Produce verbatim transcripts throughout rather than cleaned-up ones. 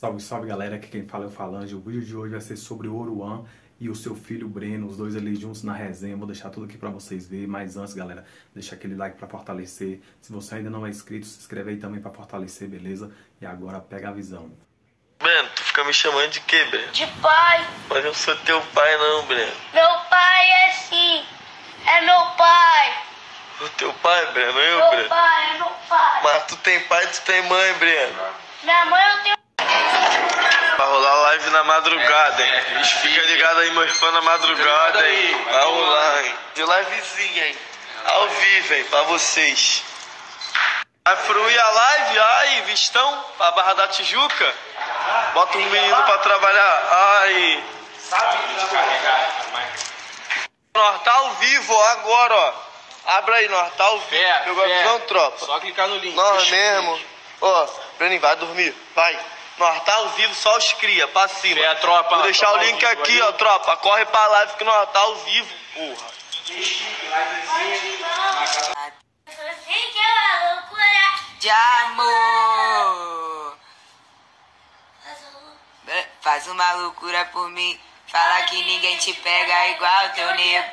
Salve, salve galera, aqui quem fala é o Falange. O vídeo de hoje vai ser sobre o Oruan e o seu filho Breno, os dois ali juntos na resenha. Vou deixar tudo aqui pra vocês verem, mas antes galera, deixa aquele like pra fortalecer. Se você ainda não é inscrito, se inscreve aí também pra fortalecer, beleza? E agora pega a visão. Breno, tu fica me chamando de quê, Breno? De pai. Mas eu sou teu pai não, Breno. Meu pai é sim. É meu pai. O teu pai, Breno, eu, Meu Breno? pai é meu pai. Mas tu tem pai, tu tem mãe, Breno. Minha mãe eu tenho. Vai rolar live na madrugada, hein? Fica ligado aí, meus fãs, na madrugada, hein? Vai rolar, hein? De livezinha, hein? Ao vivo, hein? Pra vocês. Vai fruir a live? Ai, Vistão? Pra Barra da Tijuca? Bota um menino pra trabalhar. Ai. Nós tá ao vivo, ó, agora, ó. Abra aí, nós tá ao vivo. Pé, Pegou a pé. visão, tropa? Só clicar no link. Nós mesmo. Ó, Breninho, vai dormir. Vai. Nós tá ao vivo, só os cria, pra cima. É, tropa. Vou deixar o tropa link ao vivo, aqui, valeu. ó, tropa. Corre pra live que nós tá ao vivo, porra. Você que é uma loucura. De amor. Faz uma loucura por mim. Fala que ninguém te pega igual teu nego.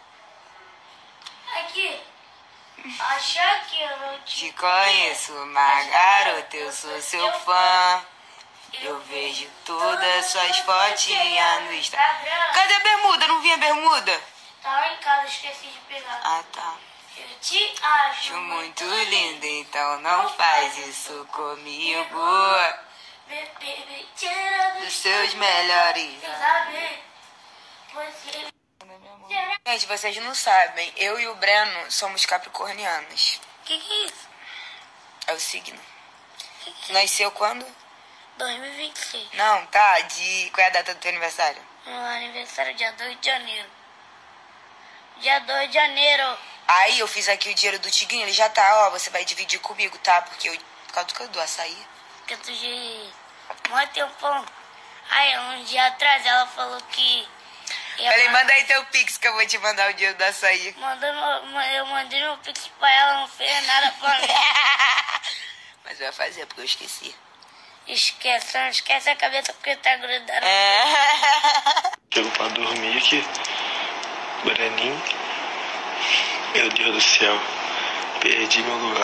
Aqui. Acha que eu não te Te conheço, mas garota, eu sou seu fã. Eu vejo todas suas fotinhas no Instagram. Cadê a bermuda? Não vi a bermuda? Tá lá em casa, esqueci de pegar. Ah, tá. Eu te acho Acho muito linda, então não faz isso comigo. Bebê, me tira Dos dos seus melhores. saber. Você. Gente, vocês não sabem, eu e o Breno somos capricornianos. Que que é isso? É o signo. Nasceu quando? dois mil e vinte e seis. Não, tá, de... Qual é a data do teu aniversário? Meu aniversário é dia dois de janeiro. Dia dois de janeiro. Aí eu fiz aqui o dinheiro do Tigrinho, ele já tá, ó, você vai dividir comigo, tá? Porque eu, por causa do que eu dou açaí. Que eu tô de mó tempão. Aí, um dia atrás, ela falou que... ia Falei, mandar- manda aí teu pix que eu vou te mandar o dinheiro do açaí. Mandou meu- eu mandei meu pix pra ela, não fez nada pra mim. Mas vai fazer, porque eu esqueci. Esquece, não esquece a cabeça porque tá grudando. É. Chego pra dormir aqui. Breninho. Meu Deus do céu. Perdi meu lugar.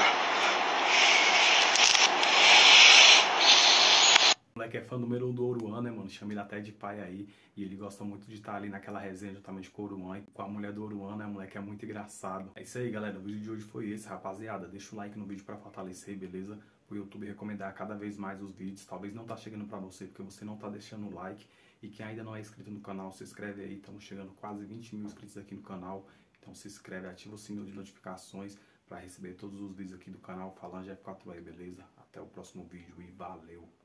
O moleque é fã número um do Oruan, né, mano? Chama ele até de pai aí. E ele gosta muito de estar ali naquela resenha juntamente com o Oruan. E com a mulher do Oruan, né? O moleque é muito engraçado. É isso aí, galera. O vídeo de hoje foi esse, rapaziada. Deixa o like no vídeo pra fortalecer, beleza? O YouTube recomendar cada vez mais os vídeos. Talvez não tá chegando pra você porque você não tá deixando o like. E quem ainda não é inscrito no canal, se inscreve aí. Estamos chegando quase vinte mil inscritos aqui no canal. Então se inscreve, ativa o sininho de notificações pra receber todos os vídeos aqui do canal Falange F quatro E, beleza? Até o próximo vídeo e valeu!